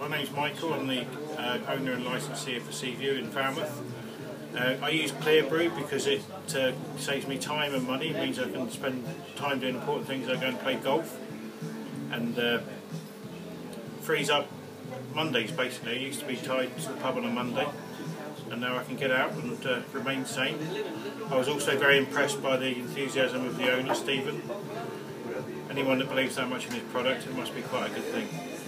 My name's Michael. I'm the owner and licensee for Seaview in Falmouth. I use Clear Brew because it saves me time and money. It means I can spend time doing important things like go and play golf, and frees up Mondays basically. I used to be tied to the pub on a Monday, and now I can get out and remain sane. I was also very impressed by the enthusiasm of the owner, Stephen. Anyone that believes that much in his product, it must be quite a good thing.